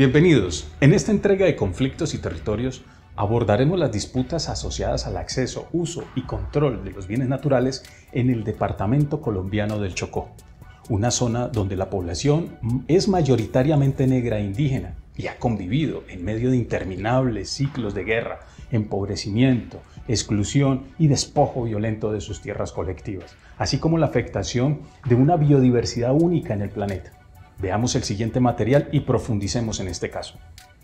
Bienvenidos. En esta entrega de Conflictos y Territorios abordaremos las disputas asociadas al acceso, uso y control de los bienes naturales en el departamento colombiano del Chocó, una zona donde la población es mayoritariamente negra e indígena y ha convivido en medio de interminables ciclos de guerra, empobrecimiento, exclusión y despojo violento de sus tierras colectivas, así como la afectación de una biodiversidad única en el planeta. Veamos el siguiente material y profundicemos en este caso.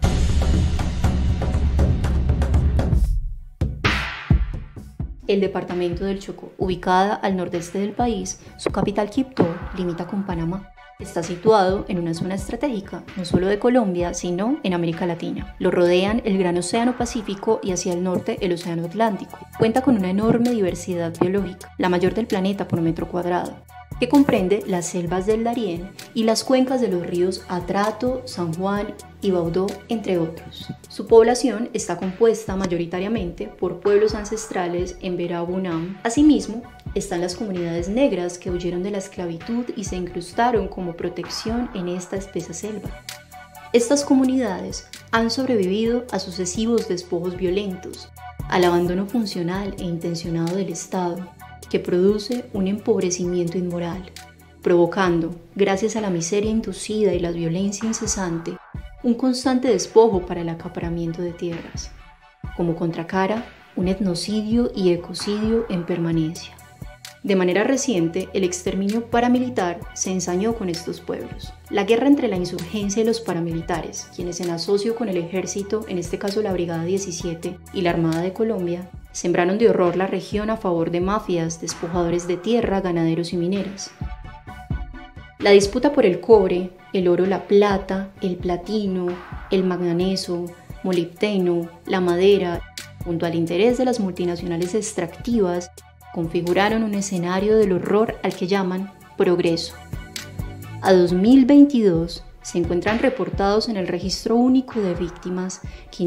El departamento del Chocó, ubicada al nordeste del país, su capital Quibdó limita con Panamá. Está situado en una zona estratégica, no solo de Colombia, sino en América Latina. Lo rodean el Gran Océano Pacífico y hacia el norte el Océano Atlántico. Cuenta con una enorme diversidad biológica, la mayor del planeta por metro cuadrado, que comprende las selvas del Darién y las cuencas de los ríos Atrato, San Juan y Baudó, entre otros. Su población está compuesta mayoritariamente por pueblos ancestrales en Berabunam. Asimismo, están las comunidades negras que huyeron de la esclavitud y se incrustaron como protección en esta espesa selva. Estas comunidades han sobrevivido a sucesivos despojos violentos, al abandono funcional e intencionado del Estado, que produce un empobrecimiento inmoral, provocando, gracias a la miseria inducida y la violencia incesante, un constante despojo para el acaparamiento de tierras. Como contracara, un etnocidio y ecocidio en permanencia. De manera reciente, el exterminio paramilitar se ensañó con estos pueblos. La guerra entre la insurgencia y los paramilitares, quienes en asocio con el ejército, en este caso la Brigada 17 y la Armada de Colombia, sembraron de horror la región a favor de mafias, despojadores de tierra, ganaderos y mineras. La disputa por el cobre, el oro, la plata, el platino, el manganeso, molibdeno, la madera, junto al interés de las multinacionales extractivas, configuraron un escenario del horror al que llaman progreso. A 2022 se encuentran reportados en el registro único de víctimas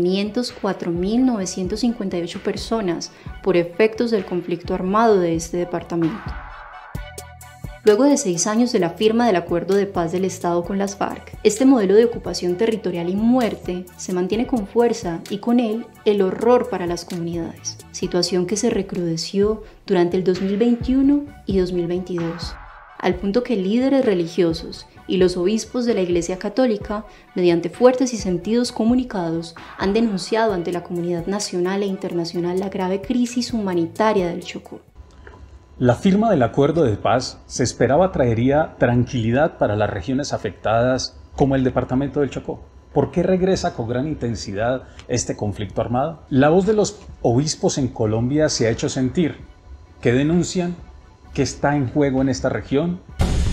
504.958 personas por efectos del conflicto armado de este departamento. Luego de 6 años de la firma del Acuerdo de Paz del Estado con las FARC, este modelo de ocupación territorial y muerte se mantiene con fuerza y con él el horror para las comunidades, situación que se recrudeció durante el 2021 y 2022, al punto que líderes religiosos y los obispos de la Iglesia Católica, mediante fuertes y sentidos comunicados, han denunciado ante la comunidad nacional e internacional la grave crisis humanitaria del Chocó. La firma del acuerdo de paz se esperaba traería tranquilidad para las regiones afectadas como el departamento del Chocó. ¿Por qué regresa con gran intensidad este conflicto armado? La voz de los obispos en Colombia se ha hecho sentir. ¿Qué denuncian? ¿Qué está en juego en esta región?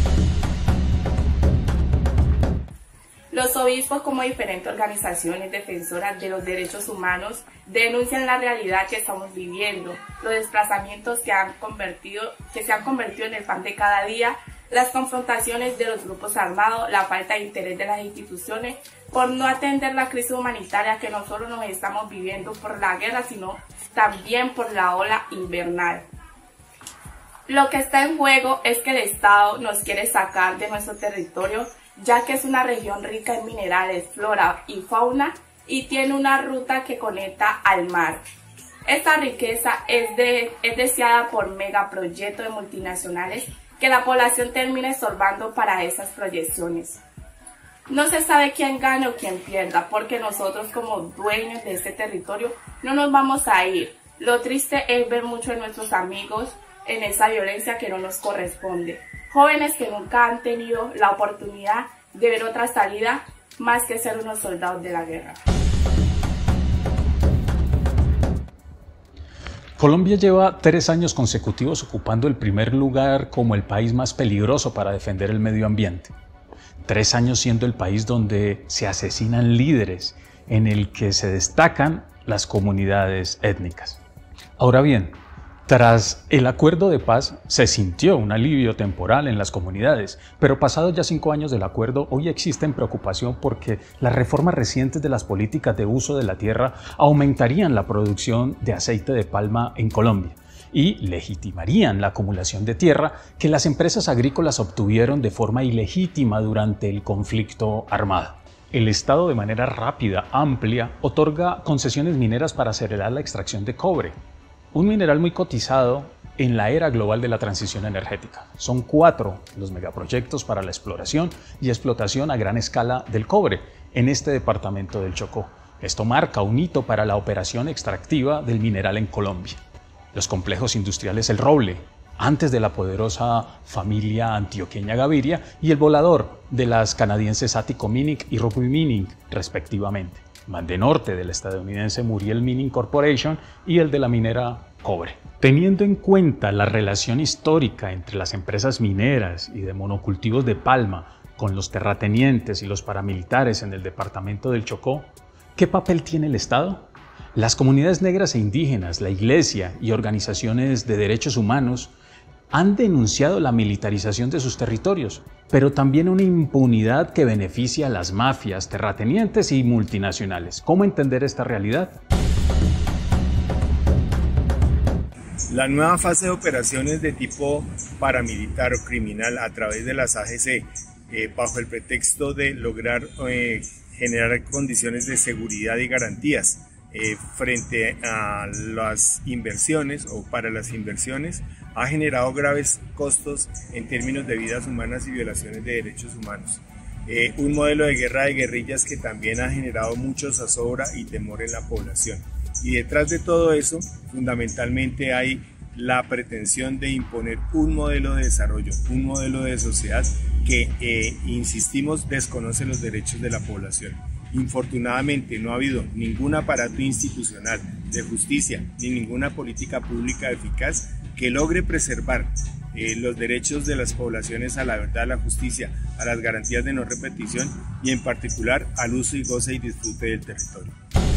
Los obispos, como diferentes organizaciones defensoras de los derechos humanos, denuncian la realidad que estamos viviendo, los desplazamientos que se han convertido en el pan de cada día, las confrontaciones de los grupos armados, la falta de interés de las instituciones por no atender la crisis humanitaria que no solo nos estamos viviendo por la guerra, sino también por la ola invernal. Lo que está en juego es que el Estado nos quiere sacar de nuestro territorio, ya que es una región rica en minerales, flora y fauna y tiene una ruta que conecta al mar. Esta riqueza es deseada por megaproyectos de multinacionales que la población termina estorbando para esas proyecciones. No se sabe quién gane o quién pierda, porque nosotros como dueños de este territorio no nos vamos a ir. Lo triste es ver muchos de nuestros amigos en esa violencia que no nos corresponde. Jóvenes que nunca han tenido la oportunidad de ver otra salida más que ser unos soldados de la guerra. Colombia lleva 3 años consecutivos ocupando el primer lugar como el país más peligroso para defender el medio ambiente. 3 años siendo el país donde se asesinan líderes, en el que se destacan las comunidades étnicas. Ahora bien, tras el acuerdo de paz se sintió un alivio temporal en las comunidades, pero pasados ya 5 años del acuerdo, hoy existen preocupación porque las reformas recientes de las políticas de uso de la tierra aumentarían la producción de aceite de palma en Colombia y legitimarían la acumulación de tierra que las empresas agrícolas obtuvieron de forma ilegítima durante el conflicto armado. El Estado de manera rápida, amplia, otorga concesiones mineras para acelerar la extracción de cobre, un mineral muy cotizado en la era global de la transición energética. Son 4 los megaproyectos para la exploración y explotación a gran escala del cobre en este departamento del Chocó. Esto marca un hito para la operación extractiva del mineral en Colombia. Los complejos industriales El Roble, antes de la poderosa familia antioqueña Gaviria, y el Volador de las canadienses Atico Mining y Rugby Mining, respectivamente. Mande Norte del estadounidense Muriel Mining Corporation y el de la minera Cobre. Teniendo en cuenta la relación histórica entre las empresas mineras y de monocultivos de palma con los terratenientes y los paramilitares en el departamento del Chocó, ¿qué papel tiene el Estado? Las comunidades negras e indígenas, la Iglesia y organizaciones de derechos humanos han denunciado la militarización de sus territorios, pero también una impunidad que beneficia a las mafias, terratenientes y multinacionales. ¿Cómo entender esta realidad? La nueva fase de operaciones de tipo paramilitar o criminal a través de las AGC, bajo el pretexto de lograr generar condiciones de seguridad y garantías frente a las inversiones o para las inversiones, ha generado graves costos en términos de vidas humanas y violaciones de derechos humanos. Un modelo de guerra de guerrillas que también ha generado mucho zozobra y temor en la población. Y detrás de todo eso, fundamentalmente hay la pretensión de imponer un modelo de desarrollo, un modelo de sociedad que, insistimos, desconoce los derechos de la población. Infortunadamente no ha habido ningún aparato institucional de justicia ni ninguna política pública eficaz que logre preservar los derechos de las poblaciones a la verdad, a la justicia, a las garantías de no repetición y en particular al uso y goce y disfrute del territorio.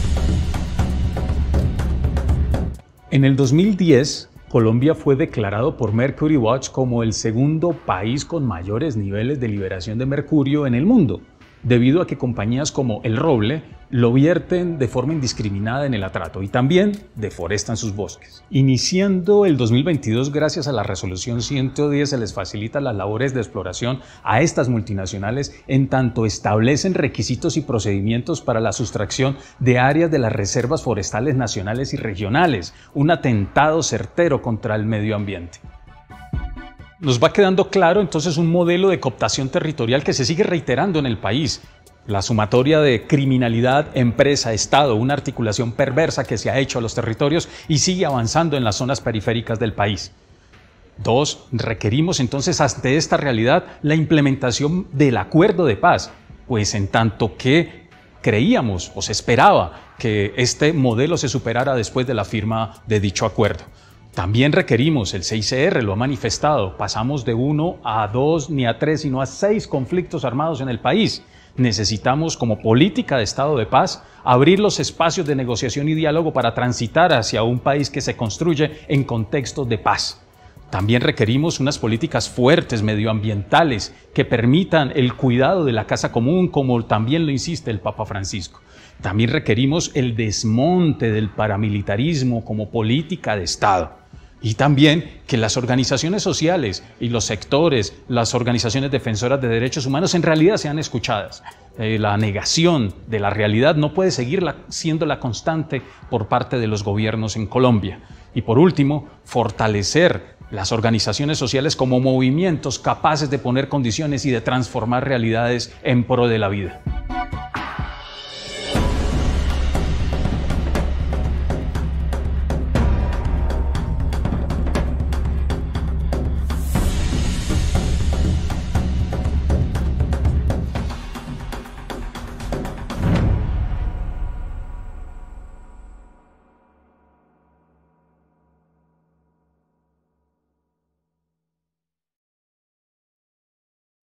En el 2010, Colombia fue declarado por Mercury Watch como el segundo país con mayores niveles de liberación de mercurio en el mundo, debido a que compañías como El Roble lo vierten de forma indiscriminada en el atrato y también deforestan sus bosques. Iniciando el 2022, gracias a la resolución 110, se les facilita las labores de exploración a estas multinacionales en tanto establecen requisitos y procedimientos para la sustracción de áreas de las reservas forestales nacionales y regionales, un atentado certero contra el medio ambiente. Nos va quedando claro entonces un modelo de cooptación territorial que se sigue reiterando en el país. La sumatoria de criminalidad, empresa, Estado, una articulación perversa que se ha hecho a los territorios y sigue avanzando en las zonas periféricas del país. 2. Requerimos entonces ante esta realidad la implementación del acuerdo de paz, pues en tanto que creíamos o se esperaba que este modelo se superara después de la firma de dicho acuerdo. También requerimos, el CICR lo ha manifestado, pasamos de 1 a 2 ni a 3 sino a 6 conflictos armados en el país. Necesitamos como política de estado de paz abrir los espacios de negociación y diálogo para transitar hacia un país que se construye en contextos de paz. También requerimos unas políticas fuertes medioambientales que permitan el cuidado de la casa común, como también lo insiste el Papa Francisco. También requerimos el desmonte del paramilitarismo como política de Estado. Y también que las organizaciones sociales y los sectores, las organizaciones defensoras de derechos humanos en realidad sean escuchadas. La negación de la realidad no puede seguir siendo la constante por parte de los gobiernos en Colombia. Y por último, fortalecer las organizaciones sociales como movimientos capaces de poner condiciones y de transformar realidades en pro de la vida.